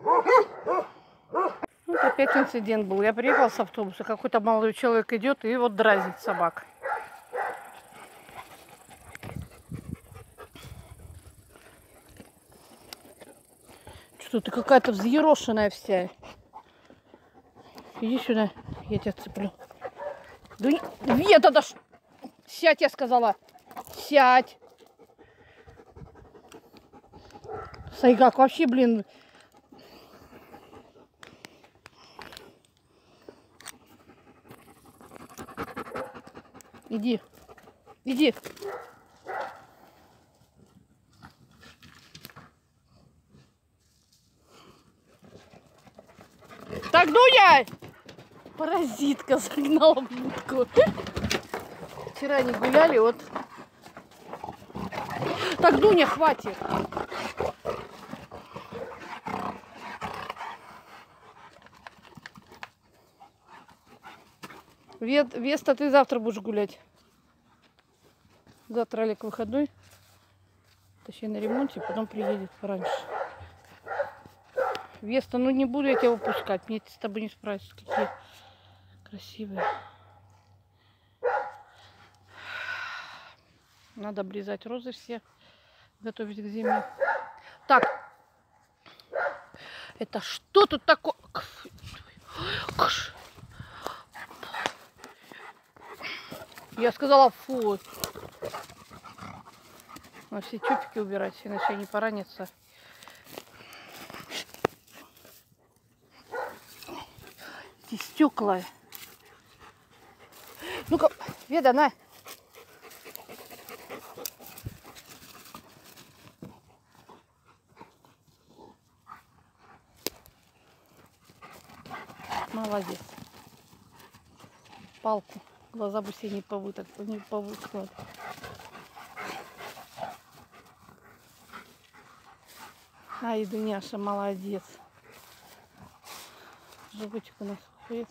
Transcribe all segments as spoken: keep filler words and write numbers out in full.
Вот опять инцидент был. Я приехала с автобуса, какой-то молодой человек идет и вот дразнит собак. Что ты какая-то взъерошенная вся. Иди сюда, я тебя цеплю. Да нет, это ж... Сядь, я сказала. Сядь. Сайгак, вообще, блин. Иди. Иди. Так, Дуня! Паразитка загнала в будку. Вчера они гуляли, вот. Так, Дуня, хватит. Веста, ты завтра будешь гулять. Завтра Олег выходной. Точнее, на ремонте, потом приедет пораньше. Веста, ну не буду я тебя выпускать. Мне с тобой не справиться. Какие красивые. Надо обрезать розы все. Готовить к зиме. Так. Это что тут такое? Я сказала фу. Надо все чупики убирать, иначе они поранятся. Эти стекла. Ну-ка, Веда, на. Молодец. Палку. Глаза бы себе не повыток, не повыклад. Ай, Дуняша, молодец. Животик у нас ходит.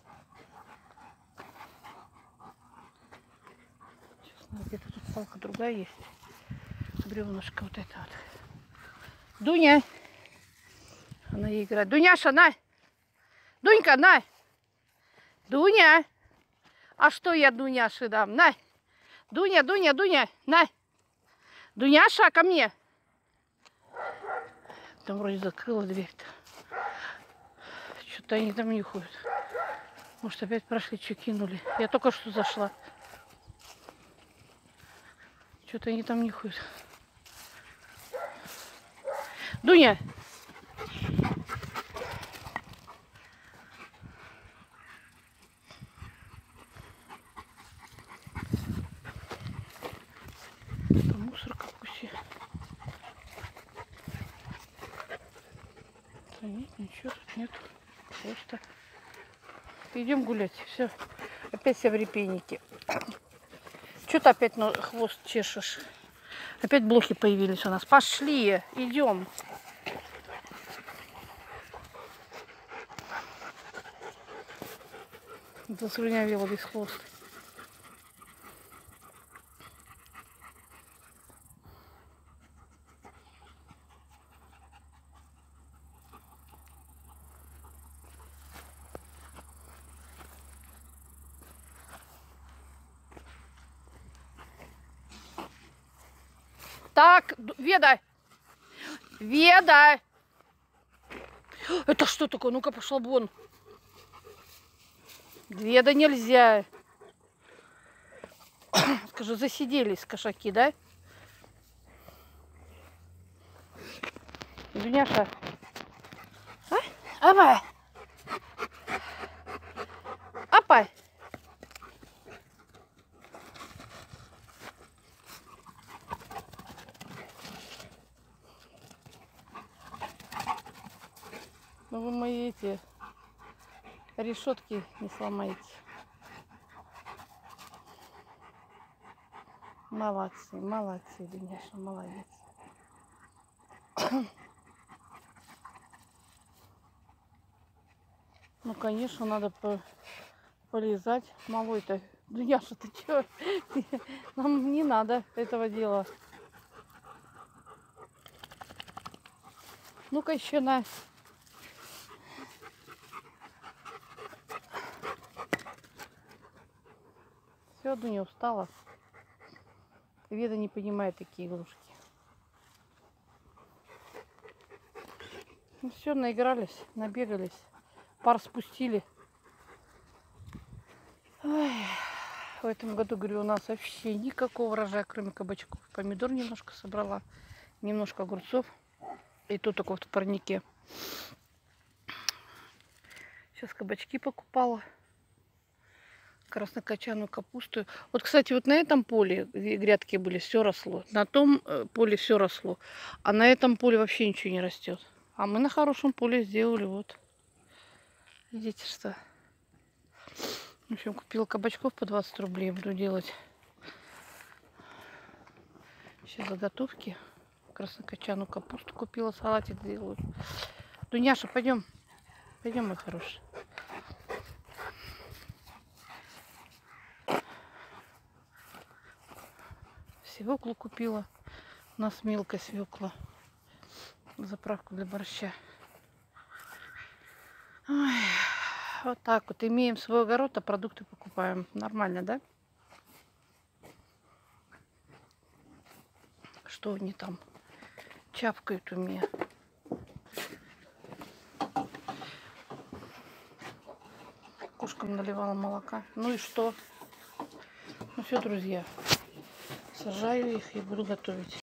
Сейчас, где-то тут палка другая есть. Бревнышко вот это вот. Дуня. Она ей играет. Дуняша, на. Дунька, на. Дуня. А что я Дуняше дам? На. Дуня, Дуня, Дуня, на. Дуняша, ко мне. Там вроде закрыла дверь-то. Что-то они там нюхают. Может, опять прошли, что кинули. Я только что зашла. Что-то они там нюхают. Дуня! Это мусорка пусть. Да нет, ничего тут нет. Просто идем гулять. Все. Опять все в репейнике. Что-то опять на хвост чешешь. Опять блохи появились у нас. Пошли, идем. Заслюнявила весь хвост. Так, Веда! Веда! Это что такое? Ну-ка, пошла вон. Веда, нельзя. Скажи, засиделись кошаки, да? Дуняша. А? Апа! Апа! Ну вы мои эти решетки не сломаете. Молодцы, молодцы, Дуняша, молодец. Ну, конечно, надо по полезать. Малой-то. Дуняша, ты чё? Нам не надо этого дела. Ну-ка еще на. Все, Дуня устала. Веда не понимает такие игрушки. Ну все, наигрались, набегались. Пар спустили. Ой, в этом году, говорю, у нас вообще никакого урожая, кроме кабачков. Помидор немножко собрала, немножко огурцов. И то только вот в парнике. Сейчас кабачки покупала. Краснокочанную капусту. Вот, кстати, вот на этом поле грядки были, все росло. На том поле все росло. А на этом поле вообще ничего не растет. А мы на хорошем поле сделали вот. Видите, что? В общем, купила кабачков по двадцать рублей. Буду делать сейчас заготовки. Краснокочанную капусту купила, салатик делаю. Дуняша, пойдем. Пойдем, мой хороший. Свеклу купила. У нас мелкая свекла. Заправку для борща. Ой, вот так вот. Имеем свой огород, а продукты покупаем. Нормально, да? Что они там чавкают у меня? Кошкам наливала молока. Ну и что? Ну все, друзья. Сажаю их и буду готовить.